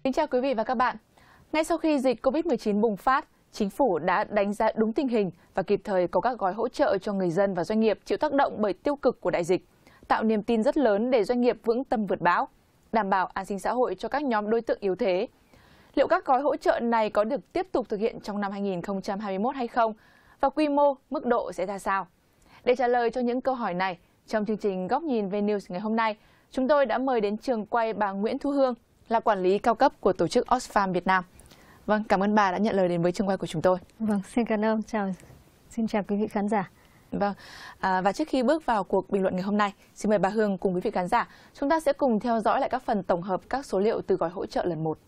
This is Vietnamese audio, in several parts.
Kính chào quý vị và các bạn. Ngay sau khi dịch Covid-19 bùng phát, Chính phủ đã đánh giá đúng tình hình và kịp thời có các gói hỗ trợ cho người dân và doanh nghiệp chịu tác động bởi tiêu cực của đại dịch, tạo niềm tin rất lớn để doanh nghiệp vững tâm vượt bão, đảm bảo an sinh xã hội cho các nhóm đối tượng yếu thế. Liệu các gói hỗ trợ này có được tiếp tục thực hiện trong năm 2021 hay không? Và quy mô, mức độ sẽ ra sao? Để trả lời cho những câu hỏi này, trong chương trình Góc nhìn về News ngày hôm nay, chúng tôi đã mời đến trường quay bà Nguyễn Thu Hương, là quản lý cao cấp của tổ chức Oxfam Việt Nam. Vâng, cảm ơn bà đã nhận lời đến với trường quay của chúng tôi. Vâng, xin cảm ơn. Xin chào quý vị khán giả. Vâng, và trước khi bước vào cuộc bình luận ngày hôm nay, xin mời bà Hương cùng quý vị khán giả, chúng ta sẽ cùng theo dõi lại các phần tổng hợp các số liệu từ gói hỗ trợ lần 1.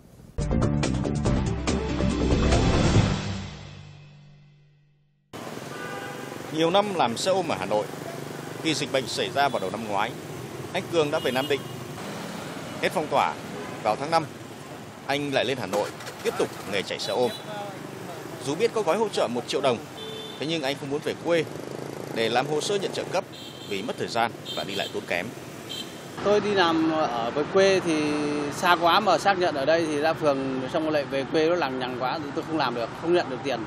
Nhiều năm làm xe ôm ở Hà Nội, khi dịch bệnh xảy ra vào đầu năm ngoái, anh Cường đã về Nam Định. Hết phong tỏa, vào tháng 5, anh lại lên Hà Nội, tiếp tục nghề chạy xe ôm. Dù biết có gói hỗ trợ 1 triệu đồng, thế nhưng anh không muốn về quê để làm hồ sơ nhận trợ cấp vì mất thời gian và đi lại tốn kém. Tôi đi làm ở với quê thì xa quá mà xác nhận ở đây thì ra phường xong lại về quê nó lằng nhằng quá thì tôi không làm được, không nhận được tiền.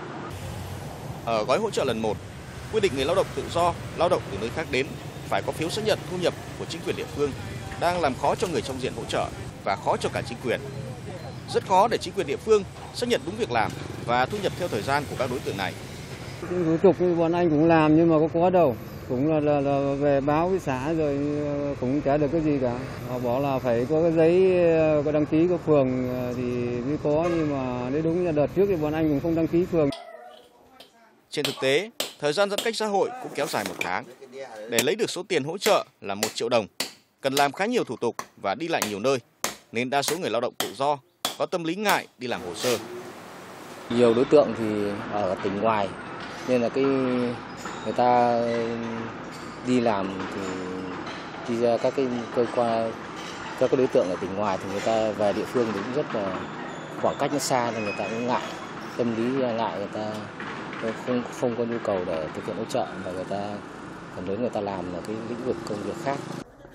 Ở gói hỗ trợ lần 1, quy định người lao động tự do, lao động từ nơi khác đến phải có phiếu xác nhận thu nhập của chính quyền địa phương, đang làm khó cho người trong diện hỗ trợ và khó cho cả chính quyền. Rất khó để chính quyền địa phương xác nhận đúng việc làm và thu nhập theo thời gian của các đối tượng này. Thủ tục bọn anh cũng làm nhưng mà có đâu, cũng là về báo với xã rồi cũng chả được cái gì cả. Họ bảo là phải có cái giấy có đăng ký của phường thì mới có, nhưng mà nếu đúng là đợt trước thì bọn anh cũng không đăng ký phường. Trên thực tế, thời gian giãn cách xã hội cũng kéo dài 1 tháng. Để lấy được số tiền hỗ trợ là 1 triệu đồng, cần làm khá nhiều thủ tục và đi lại nhiều nơi, nên đa số người lao động tự do có tâm lý ngại đi làm hồ sơ. Nhiều đối tượng thì ở tỉnh ngoài, nên là người ta đi làm thì đi ra các cái cơ quan, các cái đối tượng ở tỉnh ngoài thì người ta về địa phương thì cũng rất là khoảng cách nó xa nên người ta cũng ngại, tâm lý ngại, người ta không có nhu cầu để thực hiện hỗ trợ và người ta phần lớn người ta làm là cái lĩnh vực công việc khác.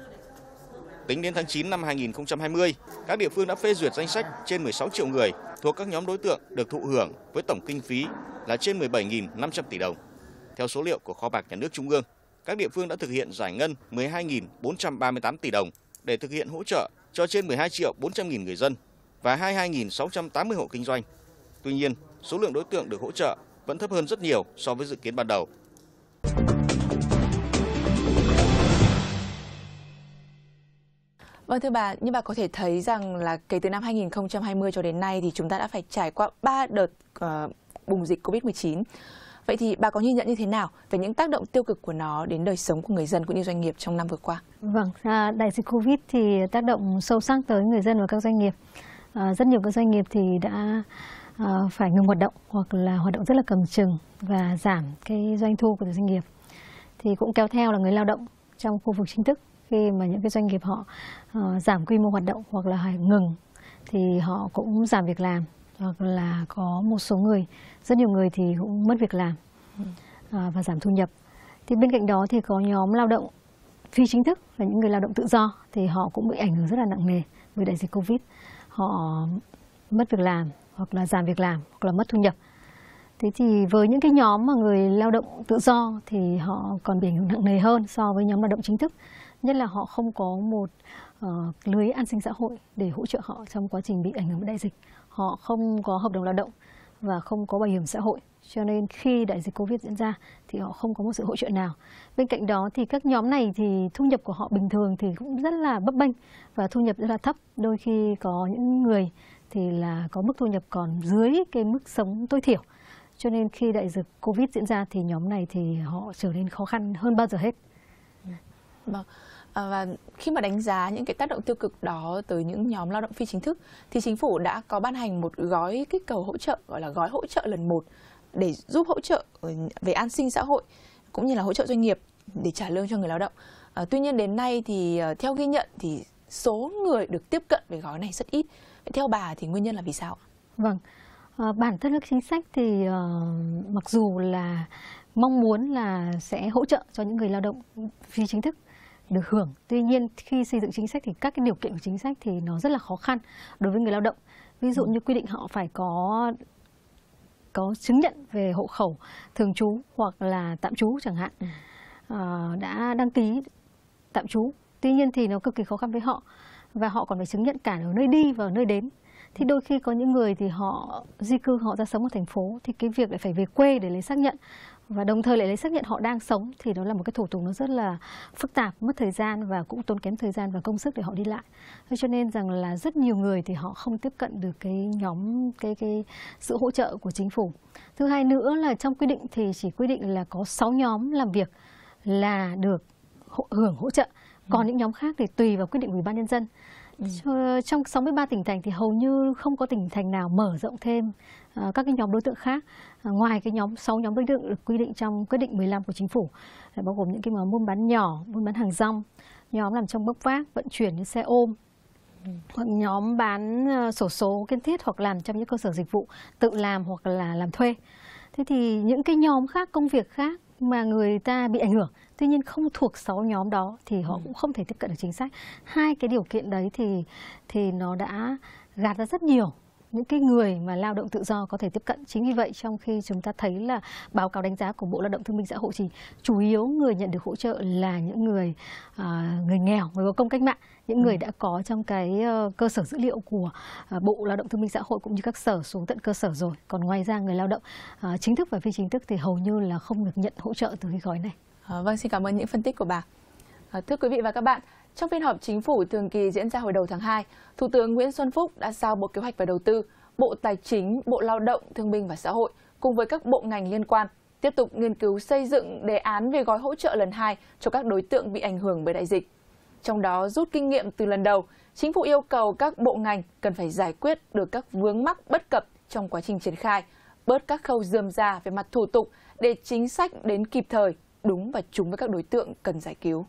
Tính đến tháng 9 năm 2020, các địa phương đã phê duyệt danh sách trên 16 triệu người thuộc các nhóm đối tượng được thụ hưởng với tổng kinh phí là trên 17.500 tỷ đồng. Theo số liệu của Kho bạc Nhà nước Trung ương, các địa phương đã thực hiện giải ngân 12.438 tỷ đồng để thực hiện hỗ trợ cho trên 12 triệu 400 nghìn người dân và 22.680 hộ kinh doanh. Tuy nhiên, số lượng đối tượng được hỗ trợ vẫn thấp hơn rất nhiều so với dự kiến ban đầu. Vâng thưa bà, như bà có thể thấy rằng là kể từ năm 2020 cho đến nay thì chúng ta đã phải trải qua 3 đợt bùng dịch Covid-19. Vậy thì bà có nhìn nhận như thế nào về những tác động tiêu cực của nó đến đời sống của người dân cũng như doanh nghiệp trong năm vừa qua? Vâng, đại dịch Covid thì tác động sâu sắc tới người dân và các doanh nghiệp. Rất nhiều các doanh nghiệp thì đã phải ngừng hoạt động hoặc là hoạt động rất là cầm chừng và giảm cái doanh thu của doanh nghiệp. Thì cũng kéo theo là người lao động trong khu vực chính thức, khi mà những cái doanh nghiệp họ giảm quy mô hoạt động hoặc là ngừng thì họ cũng giảm việc làm, hoặc là có một số người, rất nhiều người thì cũng mất việc làm và giảm thu nhập. Thì bên cạnh đó thì có nhóm lao động phi chính thức là những người lao động tự do thì họ cũng bị ảnh hưởng rất là nặng nề bởi đại dịch Covid. Họ mất việc làm hoặc là giảm việc làm hoặc là mất thu nhập. Thế thì với những cái nhóm mà người lao động tự do thì họ còn bị ảnh hưởng nặng nề hơn so với nhóm lao động chính thức. Nhất là họ không có một lưới an sinh xã hội để hỗ trợ họ trong quá trình bị ảnh hưởng bởi đại dịch. Họ không có hợp đồng lao động và không có bảo hiểm xã hội. Cho nên khi đại dịch Covid diễn ra thì họ không có một sự hỗ trợ nào. Bên cạnh đó thì các nhóm này thì thu nhập của họ bình thường thì cũng rất là bấp bênh và thu nhập rất là thấp. Đôi khi có những người thì là có mức thu nhập còn dưới cái mức sống tối thiểu. Cho nên khi đại dịch Covid diễn ra thì nhóm này thì họ trở nên khó khăn hơn bao giờ hết. Vâng. Và khi mà đánh giá những cái tác động tiêu cực đó tới những nhóm lao động phi chính thức thì chính phủ đã có ban hành một gói kích cầu hỗ trợ gọi là gói hỗ trợ lần 1 để giúp hỗ trợ về an sinh xã hội cũng như là hỗ trợ doanh nghiệp để trả lương cho người lao động. Tuy nhiên đến nay thì theo ghi nhận thì số người được tiếp cận với gói này rất ít. Vậy theo bà thì nguyên nhân là vì sao ạ? Vâng, bản thân các chính sách thì mặc dù là mong muốn là sẽ hỗ trợ cho những người lao động phi chính thức được hưởng. Tuy nhiên khi xây dựng chính sách thì các cái điều kiện của chính sách thì nó rất là khó khăn đối với người lao động. Ví dụ như quy định họ phải có chứng nhận về hộ khẩu thường trú hoặc là tạm trú chẳng hạn, đã đăng ký tạm trú. Tuy nhiên thì nó cực kỳ khó khăn với họ, và họ còn phải chứng nhận cả ở nơi đi và ở nơi đến. Thì đôi khi có những người thì họ di cư, họ ra sống ở thành phố, thì cái việc lại phải về quê để lấy xác nhận, và đồng thời lại lấy xác nhận họ đang sống, thì đó là một cái thủ tục nó rất là phức tạp, mất thời gian và cũng tốn kém thời gian và công sức để họ đi lại. Thế cho nên rằng là rất nhiều người thì họ không tiếp cận được cái nhóm cái sự hỗ trợ của chính phủ. Thứ hai nữa là trong quy định thì chỉ quy định là có 6 nhóm làm việc là được hưởng hỗ trợ. Còn những nhóm khác thì tùy vào quyết định của Ủy ban Nhân dân. Trong 63 tỉnh thành thì hầu như không có tỉnh thành nào mở rộng thêm các cái nhóm đối tượng khác ngoài cái 6 nhóm đối tượng được quy định trong quyết định 15 của chính phủ, bao gồm những cái nhóm buôn bán nhỏ, buôn bán hàng rong, nhóm làm trong bốc vác, vận chuyển như xe ôm, hoặc nhóm bán xổ số kiên thiết hoặc làm trong những cơ sở dịch vụ tự làm hoặc là làm thuê. Thế thì những cái nhóm khác, công việc khác mà người ta bị ảnh hưởng, tuy nhiên không thuộc 6 nhóm đó thì họ cũng không thể tiếp cận được chính sách. Hai cái điều kiện đấy thì nó đã gạt ra rất nhiều những cái người mà lao động tự do có thể tiếp cận. Chính vì vậy trong khi chúng ta thấy là báo cáo đánh giá của Bộ Lao động Thương binh Xã hội thì chủ yếu người nhận được hỗ trợ là những người nghèo, người có công cách mạng, những người đã có trong cái cơ sở dữ liệu của Bộ Lao động Thương binh Xã hội cũng như các sở xuống tận cơ sở rồi. Còn ngoài ra người lao động chính thức và phi chính thức thì hầu như là không được nhận hỗ trợ từ cái gói này. Vâng, xin cảm ơn những phân tích của bà. Thưa quý vị và các bạn, trong phiên họp chính phủ thường kỳ diễn ra hồi đầu tháng 2, Thủ tướng Nguyễn Xuân Phúc đã giao Bộ Kế hoạch và Đầu tư, Bộ Tài chính, Bộ Lao động, Thương binh và Xã hội cùng với các bộ ngành liên quan tiếp tục nghiên cứu xây dựng đề án về gói hỗ trợ lần 2 cho các đối tượng bị ảnh hưởng bởi đại dịch. Trong đó rút kinh nghiệm từ lần đầu, Chính phủ yêu cầu các bộ ngành cần phải giải quyết được các vướng mắc bất cập trong quá trình triển khai, bớt các khâu rườm rà về mặt thủ tục để chính sách đến kịp thời, đúng và trúng với các đối tượng cần giải cứu.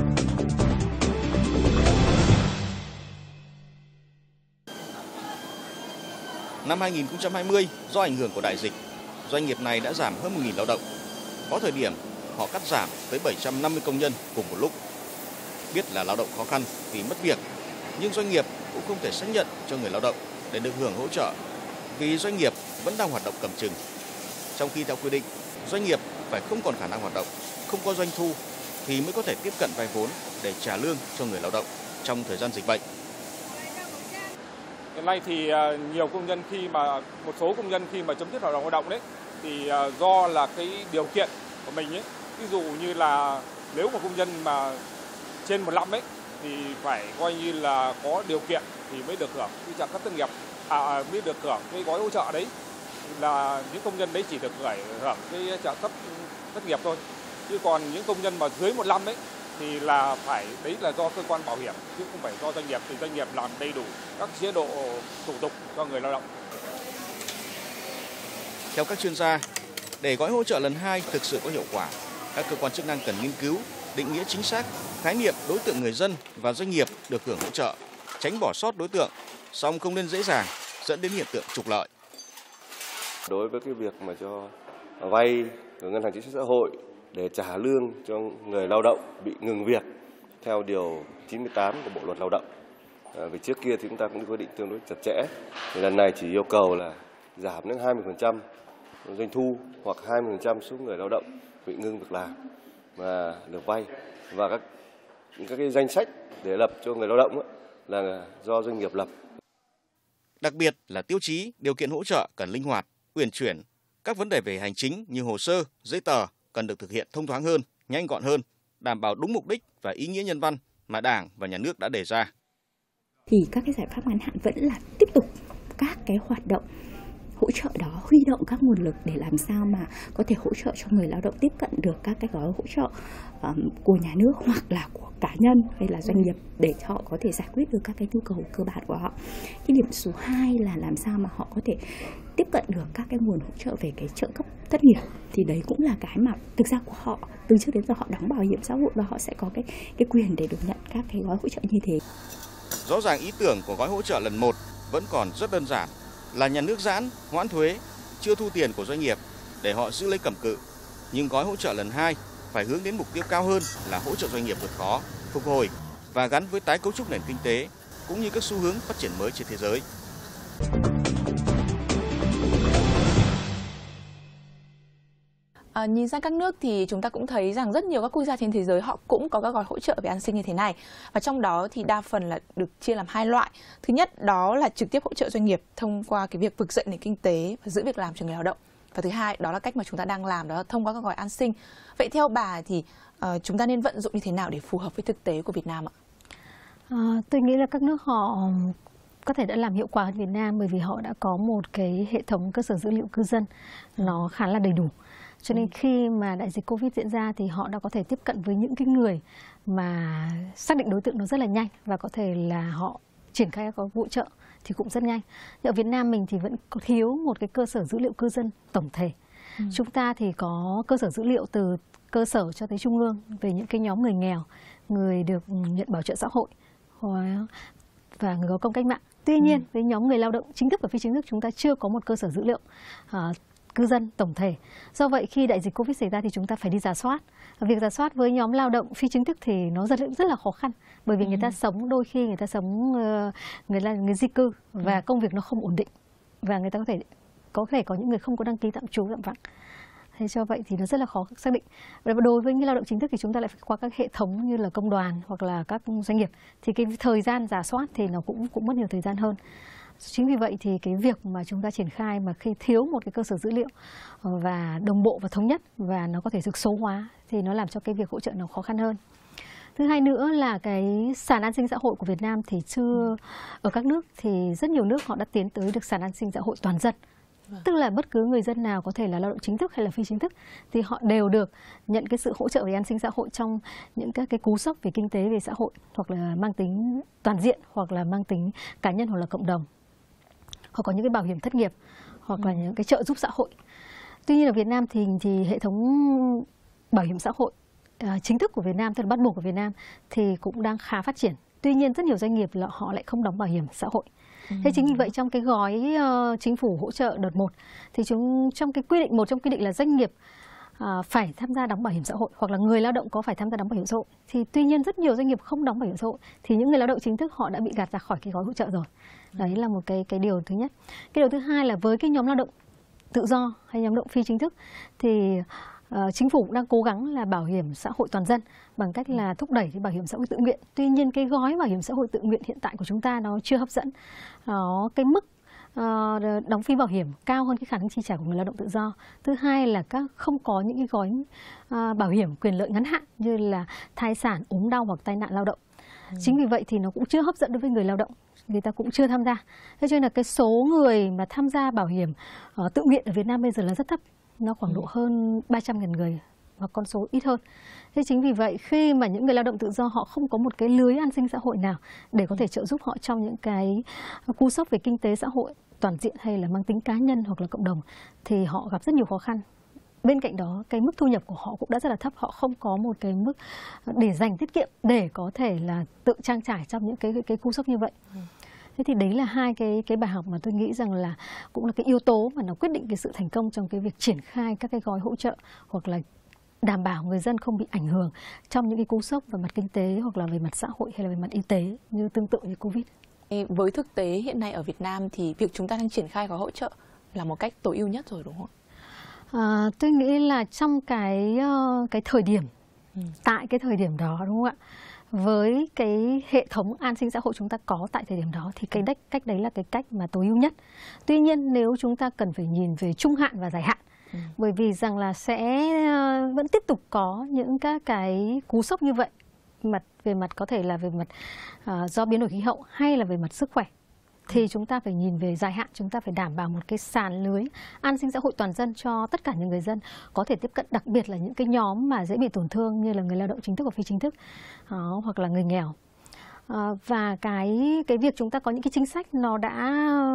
Năm 2020, do ảnh hưởng của đại dịch, doanh nghiệp này đã giảm hơn 1.000 lao động. Có thời điểm, họ cắt giảm tới 750 công nhân cùng một lúc. Biết là lao động khó khăn vì mất việc, nhưng doanh nghiệp cũng không thể xác nhận cho người lao động để được hưởng hỗ trợ, vì doanh nghiệp vẫn đang hoạt động cầm chừng. Trong khi theo quy định, doanh nghiệp phải không còn khả năng hoạt động, không có doanh thu thì mới có thể tiếp cận vay vốn để trả lương cho người lao động trong thời gian dịch bệnh. Hiện nay thì một số công nhân khi mà chấm dứt hợp đồng lao động đấy thì do là cái điều kiện của mình ấy, ví dụ như là nếu mà công nhân mà trên 15 ấy thì phải coi như là có điều kiện thì mới được hưởng cái trợ cấp thất nghiệp, mới được hưởng cái gói hỗ trợ đấy, là những công nhân đấy chỉ được hưởng cái trợ cấp thất nghiệp thôi. Chứ còn những công nhân mà dưới 15 ấy thì là đấy là do cơ quan bảo hiểm chứ không phải do doanh nghiệp, thì doanh nghiệp làm đầy đủ các chế độ thủ tục cho người lao động. Theo các chuyên gia, để gói hỗ trợ lần 2 thực sự có hiệu quả, các cơ quan chức năng cần nghiên cứu, định nghĩa chính xác khái niệm đối tượng người dân và doanh nghiệp được hưởng hỗ trợ, tránh bỏ sót đối tượng, song không nên dễ dàng dẫn đến hiện tượng trục lợi. Đối với cái việc mà cho vay của Ngân hàng Chính sách Xã hội để trả lương cho người lao động bị ngừng việc theo điều 98 của Bộ Luật Lao động. Vì trước kia thì chúng ta cũng quy định tương đối chặt chẽ. Thì lần này chỉ yêu cầu là giảm đến 20% doanh thu hoặc 20% số người lao động bị ngừng việc làm và được vay. Và các cái danh sách để lập cho người lao động là do doanh nghiệp lập. Đặc biệt là tiêu chí, điều kiện hỗ trợ cần linh hoạt, uyển chuyển. Các vấn đề về hành chính như hồ sơ, giấy tờ cần được thực hiện thông thoáng hơn, nhanh gọn hơn, đảm bảo đúng mục đích và ý nghĩa nhân văn mà Đảng và Nhà nước đã đề ra. Thì các cái giải pháp ngắn hạn vẫn là tiếp tục các cái hoạt động hỗ trợ đó, huy động các nguồn lực để làm sao mà có thể hỗ trợ cho người lao động tiếp cận được các cái gói hỗ trợ của nhà nước hoặc là của cá nhân hay là doanh nghiệp để họ có thể giải quyết được các cái nhu cầu cơ bản của họ. Cái điểm số 2 là làm sao mà họ có thể tiếp cận được các cái nguồn hỗ trợ về cái trợ cấp thất nghiệp, thì đấy cũng là cái mà thực ra của họ từ trước đến giờ họ đóng bảo hiểm xã hội và họ sẽ có cái quyền để được nhận các cái gói hỗ trợ như thế. Rõ ràng ý tưởng của gói hỗ trợ lần 1 vẫn còn rất đơn giản, là nhà nước giãn, hoãn thuế, chưa thu tiền của doanh nghiệp để họ giữ lấy cầm cự. Nhưng gói hỗ trợ lần 2 phải hướng đến mục tiêu cao hơn là hỗ trợ doanh nghiệp vượt khó, phục hồi và gắn với tái cấu trúc nền kinh tế cũng như các xu hướng phát triển mới trên thế giới. Nhìn sang các nước thì chúng ta cũng thấy rằng rất nhiều các quốc gia trên thế giới họ cũng có các gói hỗ trợ về an sinh như thế này. Và trong đó thì đa phần là được chia làm hai loại. Thứ nhất đó là trực tiếp hỗ trợ doanh nghiệp thông qua cái việc vực dậy nền kinh tế và giữ việc làm cho người lao động. Và thứ hai đó là cách mà chúng ta đang làm, đó là thông qua các gói an sinh. Vậy theo bà thì chúng ta nên vận dụng như thế nào để phù hợp với thực tế của Việt Nam ạ? Tôi nghĩ là các nước họ có thể đã làm hiệu quả hơn Việt Nam bởi vì họ đã có một cái hệ thống cơ sở dữ liệu cư dân nó khá là đầy đủ. Cho nên khi mà đại dịch Covid diễn ra thì họ đã có thể tiếp cận với những cái người mà xác định đối tượng nó rất là nhanh và có thể là họ triển khai các hỗ trợ thì cũng rất nhanh. Nhưng ở Việt Nam mình thì vẫn có thiếu một cái cơ sở dữ liệu cư dân tổng thể. Chúng ta thì có cơ sở dữ liệu từ cơ sở cho tới trung ương về những cái nhóm người nghèo, người được nhận bảo trợ xã hội và người có công cách mạng. Tuy nhiên với nhóm người lao động chính thức và phi chính thức chúng ta chưa có một cơ sở dữ liệu cư dân tổng thể. Do vậy khi đại dịch Covid xảy ra thì chúng ta phải đi rà soát. Việc rà soát với nhóm lao động phi chính thức thì nó rất là khó khăn bởi vì người ta sống, đôi khi người ta sống người di cư và công việc nó không ổn định và người ta có thể có những người không có đăng ký tạm trú tạm vắng. Thế do vậy thì nó rất là khó xác định. Và đối với những lao động chính thức thì chúng ta lại phải qua các hệ thống như là công đoàn hoặc là các doanh nghiệp thì cái thời gian rà soát thì nó cũng mất nhiều thời gian hơn. Chính vì vậy thì cái việc mà chúng ta triển khai mà khi thiếu một cái cơ sở dữ liệu và đồng bộ và thống nhất và nó có thể được số hóa thì nó làm cho cái việc hỗ trợ nó khó khăn hơn. Thứ hai nữa là cái sàn an sinh xã hội của Việt Nam thì chưa, ở các nước thì rất nhiều nước họ đã tiến tới được sàn an sinh xã hội toàn dân. Tức là bất cứ người dân nào có thể là lao động chính thức hay là phi chính thức thì họ đều được nhận cái sự hỗ trợ về an sinh xã hội trong những các cái cú sốc về kinh tế, về xã hội hoặc là mang tính toàn diện hoặc là mang tính cá nhân hoặc là cộng đồng. Hoặc có những cái bảo hiểm thất nghiệp hoặc là những cái trợ giúp xã hội. Tuy nhiên ở Việt Nam thì hệ thống bảo hiểm xã hội chính thức của Việt Nam, tức là bắt buộc của Việt Nam thì cũng đang khá phát triển. Tuy nhiên rất nhiều doanh nghiệp là họ lại không đóng bảo hiểm xã hội. Thế chính vì vậy trong cái gói chính phủ hỗ trợ đợt 1 thì trong cái quy định, một trong quy định là doanh nghiệp phải tham gia đóng bảo hiểm xã hội hoặc là người lao động có phải tham gia đóng bảo hiểm xã hội. Thì tuy nhiên rất nhiều doanh nghiệp không đóng bảo hiểm xã hội thì những người lao động chính thức họ đã bị gạt ra khỏi cái gói hỗ trợ rồi. Đấy là một cái điều thứ nhất. Cái điều thứ hai là với cái nhóm lao động tự do hay nhóm lao động phi chính thức thì chính phủ cũng đang cố gắng là bảo hiểm xã hội toàn dân bằng cách là thúc đẩy cái bảo hiểm xã hội tự nguyện. Tuy nhiên cái gói bảo hiểm xã hội tự nguyện hiện tại của chúng ta nó chưa hấp dẫn. Cái mức đóng phí bảo hiểm cao hơn cái khả năng chi trả của người lao động tự do. Thứ hai là không có những cái gói bảo hiểm quyền lợi ngắn hạn như là thai sản, ốm đau hoặc tai nạn lao động. Chính vì vậy thì nó cũng chưa hấp dẫn đối với người lao động, người ta cũng chưa tham gia. Thế cho nên là cái số người mà tham gia bảo hiểm tự nguyện ở Việt Nam bây giờ là rất thấp, nó khoảng độ hơn 300.000 người hoặc con số ít hơn. Thế chính vì vậy khi mà những người lao động tự do họ không có một cái lưới an sinh xã hội nào để có thể trợ giúp họ trong những cái cú sốc về kinh tế xã hội toàn diện hay là mang tính cá nhân hoặc là cộng đồng thì họ gặp rất nhiều khó khăn. Bên cạnh đó cái mức thu nhập của họ cũng đã rất là thấp, họ không có một cái mức để dành tiết kiệm để có thể là tự trang trải trong những cái cú sốc như vậy. Thế thì đấy là hai cái bài học mà tôi nghĩ rằng là cũng là cái yếu tố mà nó quyết định cái sự thành công trong cái việc triển khai các cái gói hỗ trợ hoặc là đảm bảo người dân không bị ảnh hưởng trong những cái cú sốc về mặt kinh tế hoặc là về mặt xã hội hay là về mặt y tế như tương tự như Covid. Với thực tế hiện nay ở Việt Nam thì việc chúng ta đang triển khai gói hỗ trợ là một cách tối ưu nhất rồi đúng không ạ? Tôi nghĩ là trong cái thời điểm, tại cái thời điểm đó đúng không ạ? Với cái hệ thống an sinh xã hội chúng ta có tại thời điểm đó thì cái cách đấy là cái cách mà tối ưu nhất. Tuy nhiên nếu chúng ta cần phải nhìn về trung hạn và dài hạn, bởi vì rằng là sẽ vẫn tiếp tục có những các cái cú sốc như vậy, về mặt có thể là về mặt do biến đổi khí hậu hay là về mặt sức khỏe. Thì chúng ta phải nhìn về dài hạn, chúng ta phải đảm bảo một cái sàn lưới an sinh xã hội toàn dân cho tất cả những người dân có thể tiếp cận, đặc biệt là những cái nhóm mà dễ bị tổn thương như là người lao động chính thức và phi chính thức hoặc là người nghèo. Và cái việc chúng ta có những cái chính sách nó đã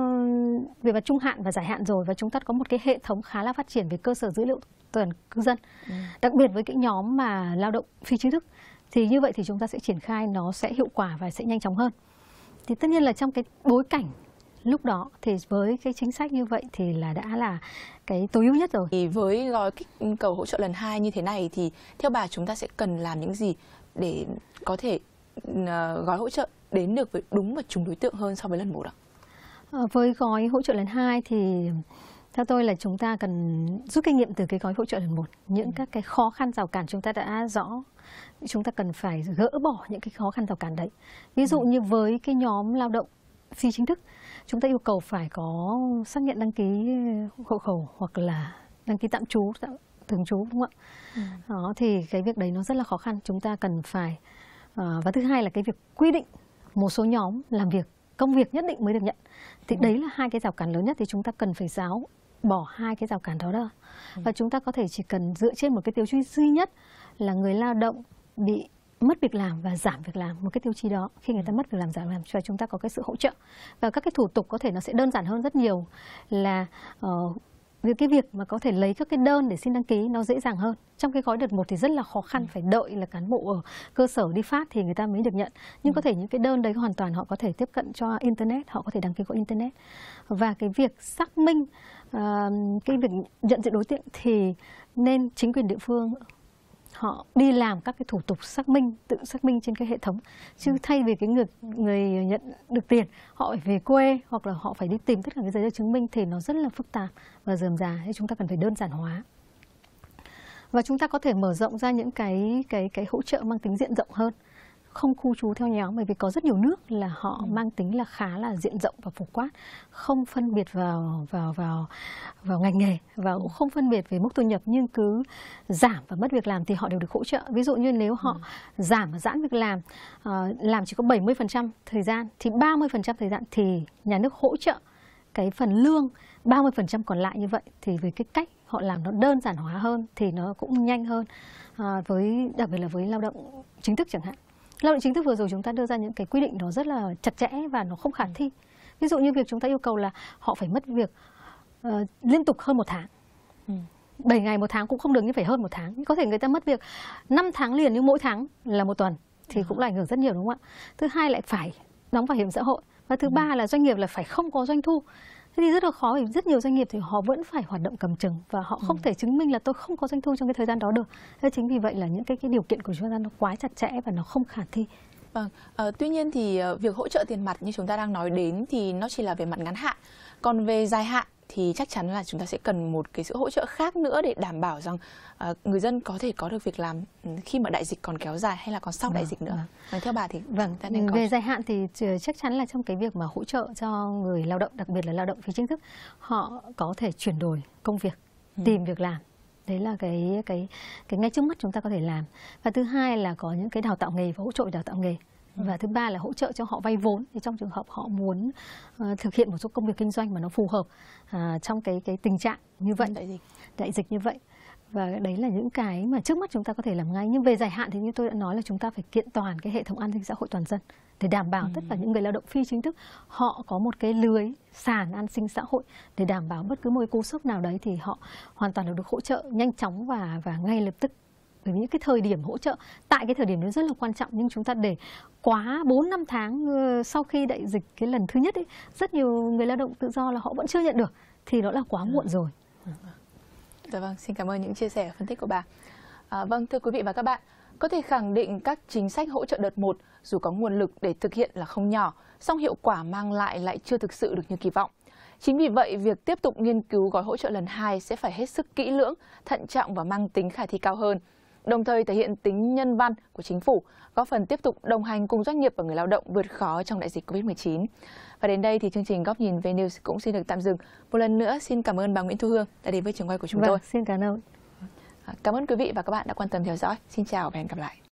về mặt trung hạn và dài hạn rồi, và chúng ta có một cái hệ thống khá là phát triển về cơ sở dữ liệu toàn cư dân, đặc biệt với cái nhóm mà lao động phi chính thức thì như vậy thì chúng ta sẽ triển khai nó sẽ hiệu quả và sẽ nhanh chóng hơn. Thì tất nhiên là trong cái bối cảnh lúc đó thì với cái chính sách như vậy thì đã là cái tối ưu nhất rồi. Thì với gói kích cầu hỗ trợ lần 2 như thế này thì theo bà chúng ta sẽ cần làm những gì để có thể gói hỗ trợ đến được với đúng và trúng đối tượng hơn so với lần 1 ạ? Với gói hỗ trợ lần 2 thì theo tôi là chúng ta cần rút kinh nghiệm từ cái gói hỗ trợ lần 1. Những các cái khó khăn rào cản chúng ta đã rõ, chúng ta cần phải gỡ bỏ những cái khó khăn rào cản đấy. Ví dụ như với cái nhóm lao động phi chính thức, chúng ta yêu cầu phải có xác nhận đăng ký hộ khẩu hoặc là đăng ký tạm trú, thường trú, đúng không ạ? Đó, thì cái việc đấy nó rất là khó khăn, chúng ta cần phải và thứ hai là cái việc quy định một số nhóm làm việc, công việc nhất định mới được nhận. Thì đấy là hai cái rào cản lớn nhất, thì chúng ta cần phải bỏ hai cái rào cản đó ra. Và chúng ta có thể chỉ cần dựa trên một cái tiêu chí duy nhất là người lao động bị mất việc làm và giảm việc làm, một cái tiêu chí đó. Khi người ta mất việc làm, giảm việc làm, cho chúng ta có cái sự hỗ trợ. Và các cái thủ tục có thể nó sẽ đơn giản hơn rất nhiều, là cái việc mà có thể lấy các cái đơn để xin đăng ký nó dễ dàng hơn. Trong cái gói đợt 1 thì rất là khó khăn, phải đợi là cán bộ ở cơ sở đi phát thì người ta mới được nhận. Nhưng có thể những cái đơn đấy hoàn toàn họ có thể tiếp cận cho Internet, họ có thể đăng ký qua Internet. Và cái việc xác minh, cái việc nhận diện đối tượng thì nên chính quyền địa phương họ đi làm các cái thủ tục xác minh, tự xác minh trên cái hệ thống. Chứ thay vì cái người nhận được tiền, họ phải về quê hoặc là họ phải đi tìm tất cả cái giấy tờ chứng minh thì nó rất là phức tạp và rườm rà. Thế chúng ta cần phải đơn giản hóa. Và chúng ta có thể mở rộng ra những cái hỗ trợ mang tính diện rộng hơn, không khu trú theo nhóm, bởi vì có rất nhiều nước là họ mang tính là khá là diện rộng và phổ quát, không phân biệt vào ngành nghề và cũng không phân biệt về mức thu nhập, nhưng cứ giảm và mất việc làm thì họ đều được hỗ trợ. Ví dụ như nếu họ giảm và giãn việc làm chỉ có 70% thời gian thì 30% thời gian thì nhà nước hỗ trợ cái phần lương 30% còn lại như vậy. Thì với cái cách họ làm nó đơn giản hóa hơn thì nó cũng nhanh hơn, đặc biệt là với lao động chính thức chẳng hạn. Lao động chính thức vừa rồi chúng ta đưa ra những cái quy định nó rất là chặt chẽ và nó không khả thi. Ví dụ như việc chúng ta yêu cầu là họ phải mất việc liên tục hơn 1 tháng. 7 ngày 1 tháng cũng không được, nhưng phải hơn 1 tháng. Có thể người ta mất việc 5 tháng liền, nhưng mỗi tháng là 1 tuần thì cũng là ảnh hưởng rất nhiều, đúng không ạ? Thứ hai lại phải đóng bảo hiểm xã hội. Và thứ ba là doanh nghiệp là phải không có doanh thu. Thế thì rất là khó, vì rất nhiều doanh nghiệp thì họ vẫn phải hoạt động cầm chừng và họ không thể chứng minh là tôi không có doanh thu trong cái thời gian đó được. Thế chính vì vậy là những cái điều kiện của chúng ta nó quá chặt chẽ và nó không khả thi. Vâng, tuy nhiên thì việc hỗ trợ tiền mặt như chúng ta đang nói đến thì nó chỉ là về mặt ngắn hạn. Còn về dài hạn thì chắc chắn là chúng ta sẽ cần một cái sự hỗ trợ khác nữa để đảm bảo rằng người dân có thể có được việc làm khi mà đại dịch còn kéo dài hay là còn sau đại dịch nữa. Theo bà thì về dài hạn thì chắc chắn là trong cái việc mà hỗ trợ cho người lao động, đặc biệt là lao động phi chính thức, họ có thể chuyển đổi công việc, tìm việc làm. Đấy là cái ngay trước mắt chúng ta có thể làm. Và thứ hai là có những cái đào tạo nghề và hỗ trợ đào tạo nghề. Và thứ ba là hỗ trợ cho họ vay vốn thì trong trường hợp họ muốn thực hiện một số công việc kinh doanh mà nó phù hợp trong cái tình trạng như vậy, đại dịch như vậy. Và đấy là những cái mà trước mắt chúng ta có thể làm ngay. Nhưng về dài hạn thì như tôi đã nói là chúng ta phải kiện toàn cái hệ thống an sinh xã hội toàn dân để đảm bảo tất cả những người lao động phi chính thức họ có một cái lưới sàn an sinh xã hội, để đảm bảo bất cứ một cái cú sốc nào đấy thì họ hoàn toàn được hỗ trợ nhanh chóng và ngay lập tức. Bởi vì những cái thời điểm hỗ trợ tại cái thời điểm đó rất là quan trọng, nhưng chúng ta để quá 4-5 tháng sau khi đại dịch cái lần thứ nhất ấy, rất nhiều người lao động tự do là họ vẫn chưa nhận được thì nó là quá muộn rồi. Dạ vâng, xin cảm ơn những chia sẻ và phân tích của bà. Vâng, thưa quý vị và các bạn, có thể khẳng định các chính sách hỗ trợ đợt 1 dù có nguồn lực để thực hiện là không nhỏ, song hiệu quả mang lại chưa thực sự được như kỳ vọng. Chính vì vậy, việc tiếp tục nghiên cứu gói hỗ trợ lần 2 sẽ phải hết sức kỹ lưỡng, thận trọng và mang tính khả thi cao hơn, đồng thời thể hiện tính nhân văn của chính phủ, góp phần tiếp tục đồng hành cùng doanh nghiệp và người lao động vượt khó trong đại dịch Covid-19. Và đến đây thì chương trình Góc nhìn VNews cũng xin được tạm dừng. Một lần nữa xin cảm ơn bà Nguyễn Thu Hương đã đến với trường quay của chúng tôi. Xin cảm ơn. Cảm ơn quý vị và các bạn đã quan tâm theo dõi. Xin chào và hẹn gặp lại.